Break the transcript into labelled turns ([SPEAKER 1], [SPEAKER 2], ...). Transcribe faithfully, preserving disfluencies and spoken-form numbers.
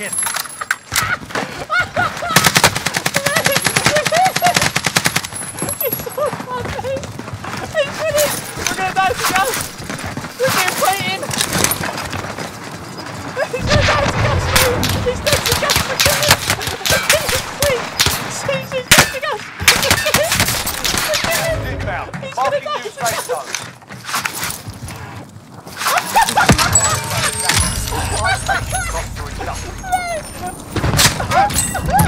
[SPEAKER 1] again.
[SPEAKER 2] It's so funny. He's finished. We're going to die together. We're getting fighting. He's going to die together. He's dead together. Sweet. Sweet, he's dead together.
[SPEAKER 1] Inbound. Marking new safe zone.
[SPEAKER 2] No!